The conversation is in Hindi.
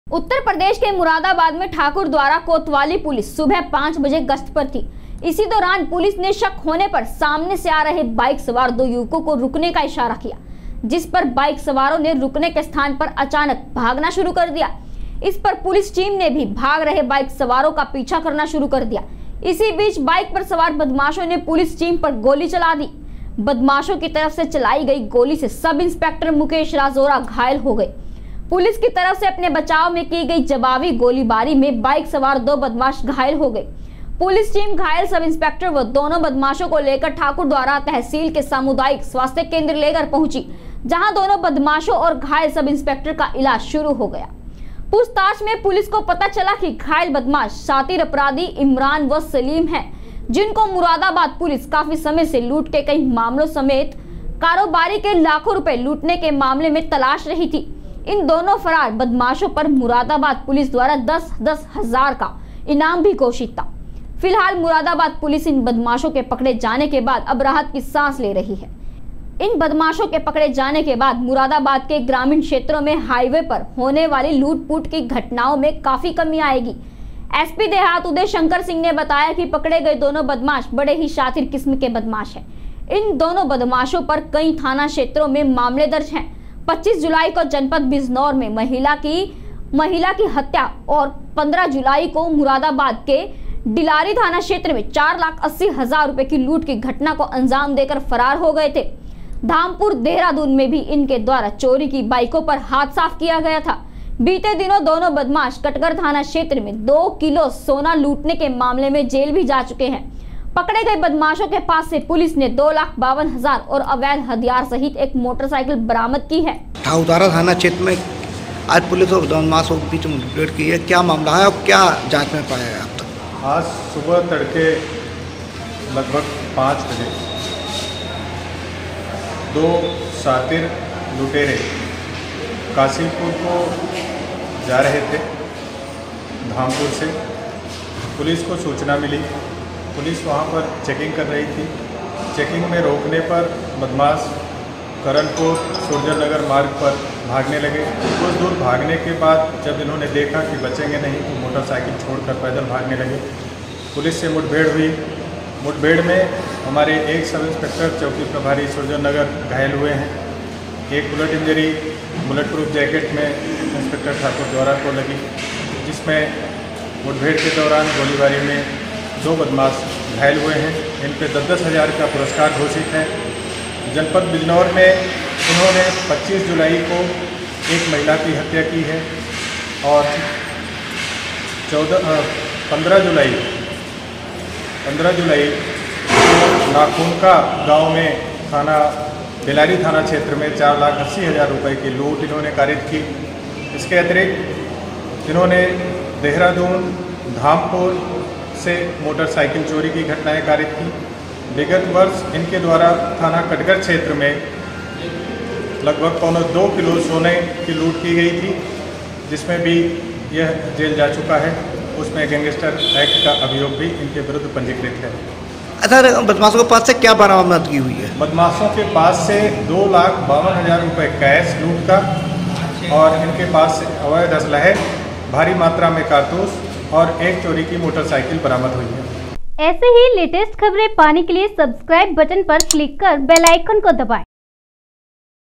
उत्तर प्रदेश के मुरादाबाद में ठाकुर द्वारा कोतवाली पुलिस सुबह 5 बजे गश्त पर थी। इसी दौरान पुलिस ने शक होने पर सामने से आ रहे बाइक सवार 2 युवकों को रुकने का इशारा किया, जिस पर बाइक सवारों ने रुकने के स्थान पर अचानक भागना शुरू कर दिया। इस पर पुलिस टीम ने भी भाग रहे बाइक सवारों का पीछा करना शुरू कर दिया। इसी बीच बाइक पर सवार बदमाशों ने पुलिस टीम पर गोली चला दी। बदमाशों की तरफ से चलाई गई गोली से सब इंस्पेक्टर मुकेश राजौरा घायल हो गए। पुलिस की तरफ से अपने बचाव में की गई जवाबी गोलीबारी में बाइक सवार 2 बदमाश घायल हो गए। पुलिस टीम घायल सब इंस्पेक्टर व दोनों बदमाशों को लेकर ठाकुर द्वारा तहसील के सामुदायिक स्वास्थ्य केंद्र लेकर पहुंची, जहां दोनों बदमाशों और घायल सब इंस्पेक्टर का इलाज शुरू हो गया। पूछताछ में पुलिस को पता चला कि घायल बदमाश शातिर अपराधी इमरान व सलीम हैं, जिनको मुरादाबाद पुलिस काफी समय से लूट के कई मामलों समेत कारोबारी के लाखों रुपए लूटने के मामले में तलाश रही थी। इन दोनों फरार बदमाशों पर मुरादाबाद पुलिस द्वारा 10-10 हजार का इनाम भी घोषित था। फिलहाल मुरादाबाद पुलिस इन बदमाशों के पकड़े जाने के बाद अब राहत की सांस ले रही है। इन बदमाशों के पकड़े जाने के बाद मुरादाबाद के ग्रामीण क्षेत्रों में हाईवे पर होने वाली लूट-पूट की घटनाओं में काफी कमी आएगी। एसपी देहात उदय शंकर सिंह ने बताया कि पकड़े गए दोनों बदमाश बड़े ही शातिर किस्म के बदमाश हैं। इन दोनों बदमाशों पर कई थाना क्षेत्रों में मामले दर्ज हैं। 25 जुलाई को जनपद बिजनौर में महिला की हत्या और 15 जुलाई को मुरादाबाद के डिलारी थाना क्षेत्र में 4,80,000 रुपए की लूट की घटना को अंजाम देकर फरार हो गए थे। धामपुर देहरादून में भी इनके द्वारा चोरी की बाइकों पर हाथ साफ किया गया था। बीते दिनों दोनों बदमाश कटगर थाना क्षेत्र में 2 किलो सोना लूटने के मामले में जेल भी जा चुके हैं। पकड़े गए बदमाशों के पास से पुलिस ने 2,52,000 और अवैध हथियार सहित एक मोटरसाइकिल बरामद की है। ठाकुर थाना क्षेत्र में आज पुलिस और बदमाशों के बीच मुठभेड़ की है, क्या मामला है और क्या जांच में पाया है अब तक? आज सुबह तड़के लगभग 5 बजे 2 शातिर लुटेरे काशीपुर को जा रहे थे धामपुर से। पुलिस को सूचना मिली, पुलिस वहां पर चेकिंग कर रही थी। चेकिंग में रोकने पर बदमाश करणपुर सूरजनगर मार्ग पर भागने लगे। कुछ दूर भागने के बाद जब इन्होंने देखा कि बचेंगे नहीं तो मोटरसाइकिल छोड़कर पैदल भागने लगे। पुलिस से मुठभेड़ हुई। मुठभेड़ में हमारे एक सब इंस्पेक्टर चौकी प्रभारी सूरजनगर घायल हुए हैं। एक bullet injury bullet proof jacket में इंस्पेक्टर ठाकुर द्वारा को लगी, जिसमें मुठभेड़ के दौरान गोलीबारी में 2 बदमाश घायल हुए हैं। इन पर 10-10 हजार का पुरस्कार घोषित है। जनपद बिजनौर में इन्होंने 25 जुलाई को एक महिला की हत्या की है और 15 जुलाई नाखूनका गांव में बेलारी थाना क्षेत्र में 4,80,000 रुपये की लूट इन्होंने कारित की। इसके अतिरिक्त इन्होंने देहरादून धामपुर से मोटरसाइकिल चोरी की घटनाएं कारित की। विगत वर्ष इनके द्वारा थाना कटगर क्षेत्र में लगभग 2 किलो सोने की लूट की गई थी, जिसमें भी यह जेल जा चुका है। उसमें गैंगस्टर एक्ट का अभियोग भी इनके विरुद्ध पंजीकृत है। अच्छा, बदमाशों के पास से क्या बरामद की हुई है? बदमाशों के पास से 2,52,000 रुपये कैश लूट का और इनके पास से अवैध असलहे, भारी मात्रा में कारतूस और एक चोरी की मोटरसाइकिल बरामद हुई है। ऐसे ही लेटेस्ट खबरें पाने के लिए सब्सक्राइब बटन पर क्लिक कर बेल आइकन को दबाएं।